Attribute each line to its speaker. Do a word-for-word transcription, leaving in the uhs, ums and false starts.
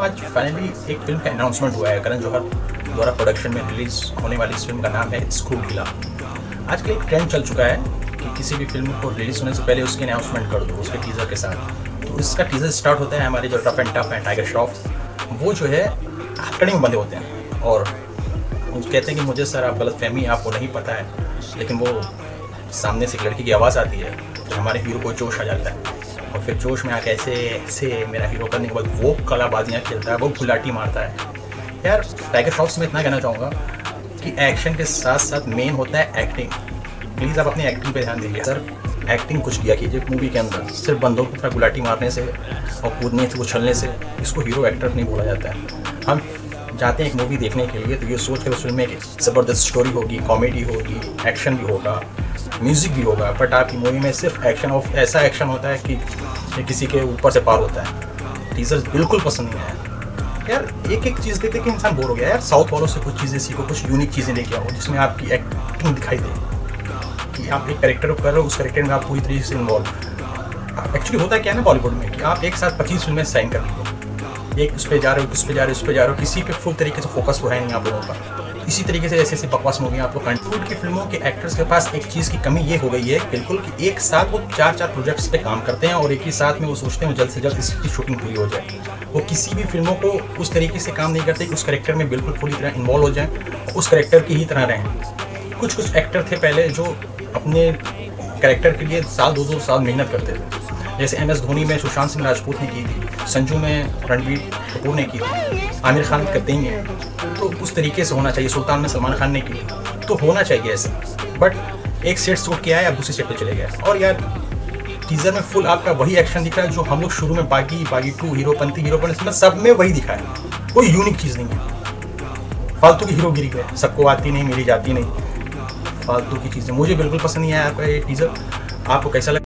Speaker 1: आज फाइनली एक फिल्म का अनाउंसमेंट हुआ है। करण जौहर द्वारा प्रोडक्शन में रिलीज होने वाली इस फिल्म का नाम है स्क्रू ढीला। आजकल एक ट्रेंड चल चुका है कि किसी भी फिल्म को रिलीज होने से पहले उसकी अनाउंसमेंट कर दो उसके टीजर के साथ। तो इसका टीजर स्टार्ट होता है हमारे जो टफ एंड टफ है टाइगर श्रॉफ, वो जो है हथकड़ी में बंधे होते हैं और वो कहते हैं कि मुझे सर आप गलत फहमी, आपको नहीं पता है। लेकिन वो सामने से एक लड़की की आवाज़ आती है तो हमारे हीरो को जोश आ जाता है और फिर जोश में आके ऐसे ऐसे मेरा हीरो करने के बाद वो कलाबाजियाँ खेलता है, वो गुलाटी मारता है। यार टाइगर श्रॉफ से मैं इतना कहना चाहूँगा कि एक्शन के साथ साथ मेन होता है एक्टिंग। प्लीज़ आप अपनी एक्टिंग पे ध्यान दीजिए सर, एक्टिंग कुछ किया कीजिए मूवी के अंदर। सिर्फ बंदों की तरह गुलाटी मारने से और कूदने से उछलने से इसको हीरो एक्टर नहीं बोला जाता है। हम जाते हैं एक मूवी देखने के लिए तो ये सोच कर उस फिल्म में एक ज़बरदस्त स्टोरी होगी, कॉमेडी होगी, एक्शन भी होगा, म्यूज़िक भी होगा, बट आपकी मूवी में सिर्फ एक्शन ऑफ ऐसा एक्शन होता है कि ये किसी के ऊपर से पार होता है। टीजर्स बिल्कुल पसंद नहीं आया यार। एक एक चीज़ देखते कि इंसान बोर हो गया यार। साउथ वालों से कुछ चीज़ें सीखो, कुछ यूनिक चीज़ें लेके आओ जिसमें आपकी एक्टिंग दिखाई दे कि आप एक कैरेक्टर को कर रहे हो, उस कैरेक्टर में आप पूरी तरीके से इन्वॉल्व। एक्चुअली होता है क्या है ना बॉलीवुड में कि आप एक साथ पच्चीस फिल्में साइन कर लो, एक उस पर जा रहे हो, उस पर जा रहे हो, उस पर जा रहे हो, किसी पे फुल तरीके से फोकस तो है नहीं आप लोगों का। इसी तरीके से ऐसे ऐसी बकवास मूवी आप लोग बॉलीवुड की फिल्मों के एक्टर्स के पास एक चीज़ की कमी ये हो गई है बिल्कुल कि एक साथ वो चार चार प्रोजेक्ट्स पे काम करते हैं और एक ही साथ में वो सोचते हैं जल्द से जल्द इसकी शूटिंग पूरी हो जाए। वो किसी भी फिल्मों को उस तरीके से काम नहीं करते कि उस कैरेक्टर में बिल्कुल पूरी तरह इन्वॉल्व हो जाएं, उस कैरेक्टर की ही तरह रहें। कुछ कुछ एक्टर थे पहले जो अपने कैरेक्टर के लिए साल दो दो साल मेहनत करते थे, जैसे एम एस धोनी में सुशांत सिंह राजपूत ने की थी, संजू में रणबीर कपूर ने की थी, आमिर खान करते ही हैं। तो उस तरीके से होना चाहिए। सुल्तान में सलमान खान ने की तो होना चाहिए ऐसे। बट एक सेट शूट किया है आप दूसरी सेट पे चले गए और यार टीजर में फुल आपका वही एक्शन दिख रहा है जो हम लोग शुरू में बागी बागी टू हीरोपंती हीरोपन इसमें सब में वही दिखा है। कोई यूनिक चीज़ नहीं है। फालतू की हीरोगिरी है, सबको आती नहीं, मेरी जाती नहीं, फालतू की चीज़ें। मुझे बिल्कुल पसंद नहीं आया आपका ये टीजर। आपको कैसा लगा?